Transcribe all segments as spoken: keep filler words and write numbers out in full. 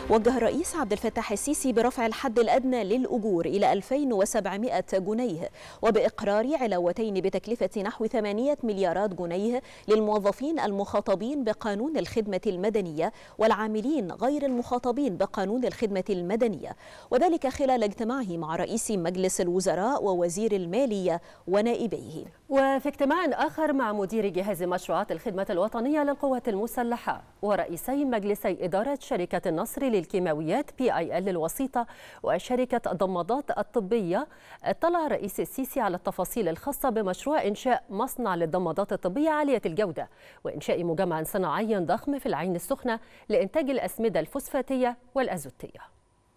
وجه الرئيس عبد الفتاح السيسي برفع الحد الأدنى للأجور إلى ألفين وسبعمائة جنيه وبإقرار علاوتين بتكلفة نحو ثمانية مليارات جنيه للموظفين المخاطبين بقانون الخدمة المدنية والعاملين غير المخاطبين بقانون الخدمة المدنية، وذلك خلال اجتماعه مع رئيس مجلس الوزراء ووزير المالية ونائبيه. وفي اجتماع آخر مع مدير جهاز مشروعات الخدمة الوطنية للقوات المسلحة ورئيسي مجلسي إدارة شركة النصر للكيماويات بي آي إل الوسيطة وشركة الضمادات الطبية، اطلع الرئيس السيسي على التفاصيل الخاصة بمشروع إنشاء مصنع للضمادات الطبية عالية الجودة وإنشاء مجمع صناعي ضخم في العين السخنة لإنتاج الأسمدة الفوسفاتية والأزوتية.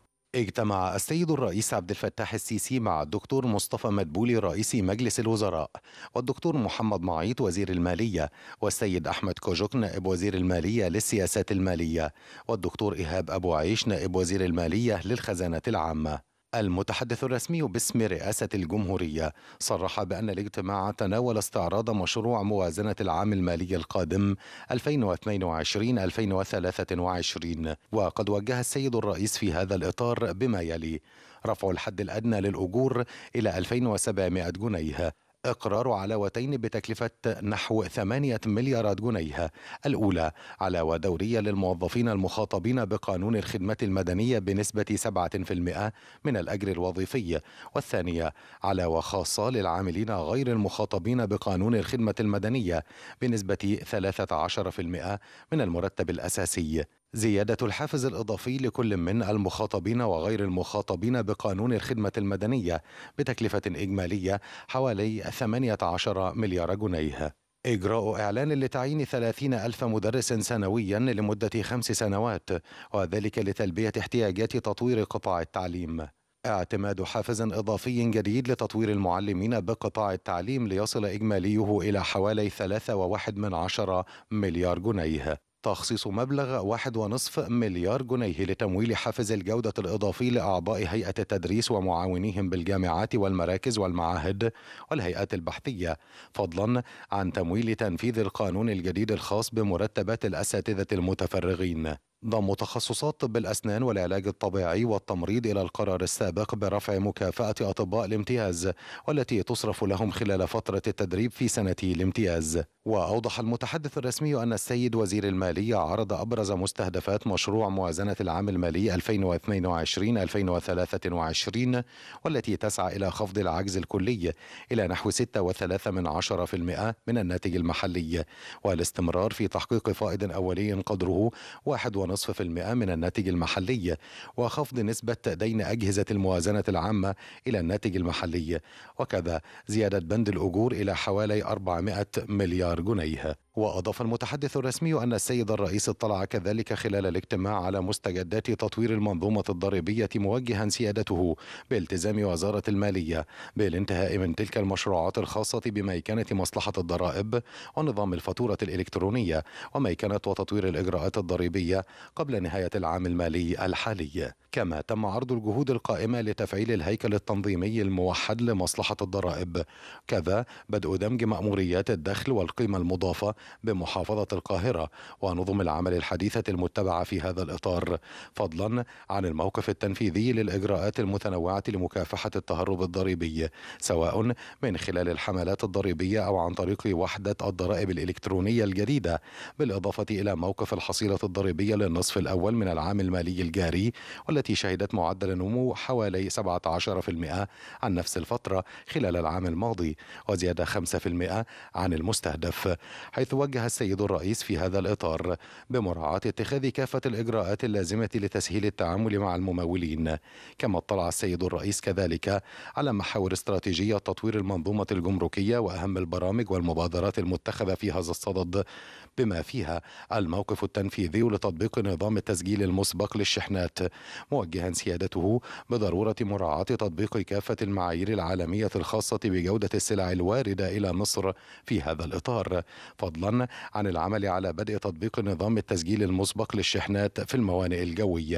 اجتمع السيد الرئيس عبد الفتاح السيسي مع الدكتور مصطفى مدبولي رئيس مجلس الوزراء والدكتور محمد معيط وزير المالية والسيد أحمد كوجوك نائب وزير المالية للسياسات المالية والدكتور إيهاب أبو عيش نائب وزير المالية للخزانة العامة. المتحدث الرسمي باسم رئاسة الجمهورية صرح بأن الاجتماع تناول استعراض مشروع موازنة العام المالي القادم ألفين واثنين وعشرين ألفين وثلاثة وعشرين، وقد وجه السيد الرئيس في هذا الإطار بما يلي: رفع الحد الأدنى للأجور إلى ألفين وسبعمائة جنيه، إقرار علاوتين بتكلفة نحو ثمانية مليارات جنيه، الأولى علاوة دورية للموظفين المخاطبين بقانون الخدمة المدنية بنسبة سبعة بالمئة من الأجر الوظيفي، والثانية علاوة خاصة للعاملين غير المخاطبين بقانون الخدمة المدنية بنسبة ثلاثة عشر بالمئة من المرتب الأساسي. زيادة الحافز الإضافي لكل من المخاطبين وغير المخاطبين بقانون الخدمة المدنية بتكلفة إجمالية حوالي ثمانية عشر مليار جنيه. إجراء إعلان لتعيين ثلاثين ألف مدرس سنويا لمدة خمس سنوات، وذلك لتلبية احتياجات تطوير قطاع التعليم. اعتماد حافز إضافي جديد لتطوير المعلمين بقطاع التعليم ليصل إجماليه إلى حوالي ثلاثة وواحد من عشرة مليار جنيه. تخصيص مبلغ واحد ونصف مليار جنيه لتمويل حافز الجودة الإضافي لأعضاء هيئة التدريس ومعاونيهم بالجامعات والمراكز والمعاهد والهيئات البحثية، فضلا عن تمويل تنفيذ القانون الجديد الخاص بمرتبات الأساتذة المتفرغين. ضم تخصصات طب الأسنان والعلاج الطبيعي والتمريض إلى القرار السابق برفع مكافأة أطباء الامتياز والتي تصرف لهم خلال فترة التدريب في سنتي الامتياز. وأوضح المتحدث الرسمي أن السيد وزير المالية عرض أبرز مستهدفات مشروع موازنة العام المالي ألفين واثنين وعشرين ألفين وثلاثة وعشرين والتي تسعى إلى خفض العجز الكلي إلى نحو ستة وثلاثة من عشرة في المئة من الناتج المحلي، والاستمرار في تحقيق فائض أولي قدره واحد ونصف في المئة من الناتج المحلي، وخفض نسبة دين أجهزة الموازنة العامة إلى الناتج المحلي، وكذا زيادة بند الأجور إلى حوالي أربعمائة مليار جنيه. وأضاف المتحدث الرسمي أن السيد الرئيس اطلع كذلك خلال الاجتماع على مستجدات تطوير المنظومة الضريبية، موجها سيادته بالتزام وزارة المالية بالانتهاء من تلك المشروعات الخاصة بميكنة مصلحة الضرائب ونظام الفاتورة الإلكترونية وميكنة وتطوير الإجراءات الضريبية قبل نهاية العام المالي الحالي. كما تم عرض الجهود القائمة لتفعيل الهيكل التنظيمي الموحد لمصلحة الضرائب، كذا بدء دمج مأموريات الدخل والقيمة المضافة بمحافظة القاهرة ونظم العمل الحديثة المتبعة في هذا الإطار، فضلا عن الموقف التنفيذي للإجراءات المتنوعة لمكافحة التهرب الضريبي، سواء من خلال الحملات الضريبية أو عن طريق وحدة الضرائب الإلكترونية الجديدة، بالإضافة إلى موقف الحصيلة الضريبية للنصف الأول من العام المالي الجاري والتي شهدت معدل نمو حوالي سبعة عشر بالمئة عن نفس الفترة خلال العام الماضي، وزيادة خمسة بالمئة عن المستهدف. حيث وجه السيد الرئيس في هذا الإطار بمراعاة اتخاذ كافة الإجراءات اللازمة لتسهيل التعامل مع الممولين. كما اطلع السيد الرئيس كذلك على محاور استراتيجية تطوير المنظومة الجمركية وأهم البرامج والمبادرات المتخذة في هذا الصدد، بما فيها الموقف التنفيذي لتطبيق نظام التسجيل المسبق للشحنات، موجها سيادته بضرورة مراعاة تطبيق كافة المعايير العالمية الخاصة بجودة السلع الواردة إلى مصر في هذا الإطار، فضلا عن العمل على بدء تطبيق نظام التسجيل المسبق للشحنات في الموانئ الجوية.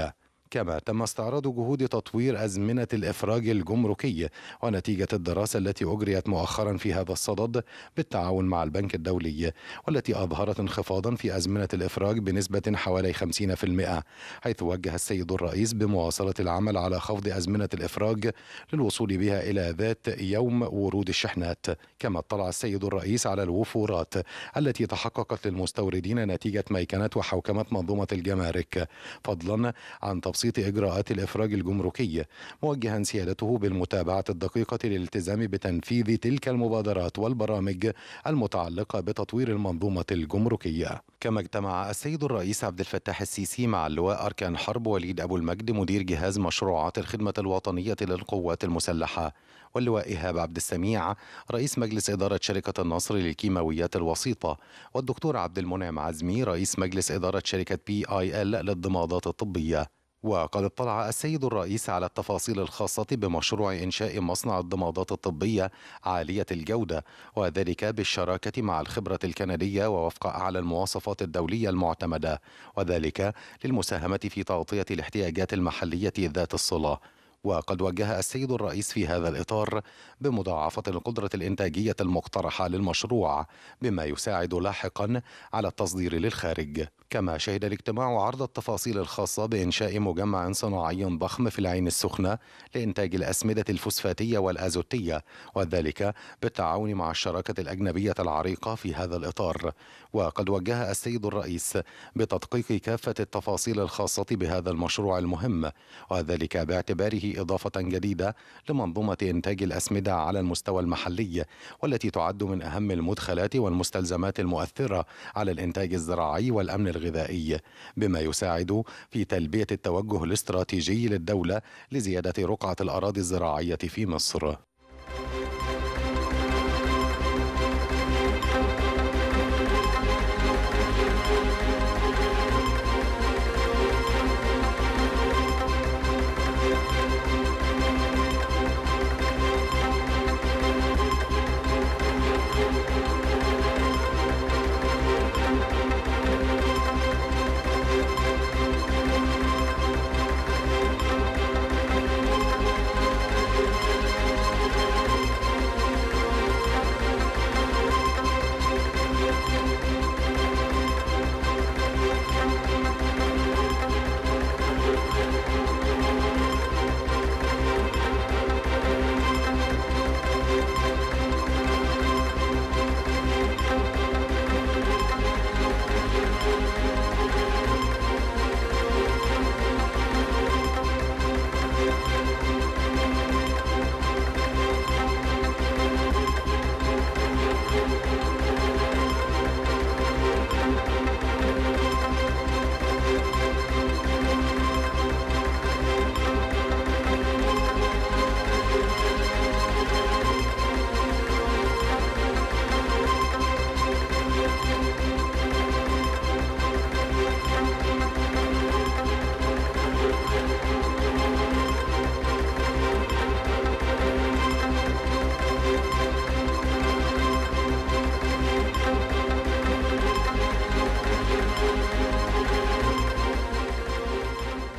كما تم استعراض جهود تطوير أزمنة الإفراج الجمركي ونتيجة الدراسة التي أجريت مؤخرا في هذا الصدد بالتعاون مع البنك الدولي، والتي أظهرت انخفاضا في أزمنة الإفراج بنسبة حوالي خمسين بالمئة، حيث وجه السيد الرئيس بمواصلة العمل على خفض أزمنة الإفراج للوصول بها إلى ذات يوم ورود الشحنات. كما اطلع السيد الرئيس على الوفورات التي تحققت للمستوردين نتيجة ميكنة وحوكمة منظومة الجمارك، فضلا عن تبسيط إجراءات الإفراج الجمركي، موجها سيادته بالمتابعة الدقيقة للالتزام بتنفيذ تلك المبادرات والبرامج المتعلقة بتطوير المنظومة الجمركية. كما اجتمع السيد الرئيس عبد الفتاح السيسي مع اللواء أركان حرب وليد أبو المجد مدير جهاز مشروعات الخدمة الوطنية للقوات المسلحة، واللواء إيهاب عبد السميع رئيس مجلس إدارة شركة النصر للكيماويات الوسيطة، والدكتور عبد المنعم عزمي رئيس مجلس إدارة شركة بي آي إل للضمادات الطبية. وقد اطلع السيد الرئيس على التفاصيل الخاصة بمشروع إنشاء مصنع الضمادات الطبية عالية الجودة، وذلك بالشراكة مع الخبرة الكندية ووفق أعلى المواصفات الدولية المعتمدة، وذلك للمساهمة في تغطية الاحتياجات المحلية ذات الصلة. وقد وجه السيد الرئيس في هذا الإطار بمضاعفة القدرة الإنتاجية المقترحة للمشروع، بما يساعد لاحقا على التصدير للخارج. كما شهد الاجتماع عرض التفاصيل الخاصة بإنشاء مجمع صناعي ضخم في العين السخنة لإنتاج الأسمدة الفوسفاتية والأزوتية، وذلك بالتعاون مع الشراكة الأجنبية العريقة في هذا الإطار. وقد وجه السيد الرئيس بتدقيق كافة التفاصيل الخاصة بهذا المشروع المهم، وذلك باعتباره إضافة جديدة لمنظومة إنتاج الأسمدة على المستوى المحلي، والتي تعد من أهم المدخلات والمستلزمات المؤثرة على الإنتاج الزراعي والأمن الغذائي، بما يساعد في تلبية التوجه الاستراتيجي للدولة لزيادة رقعة الأراضي الزراعية في مصر.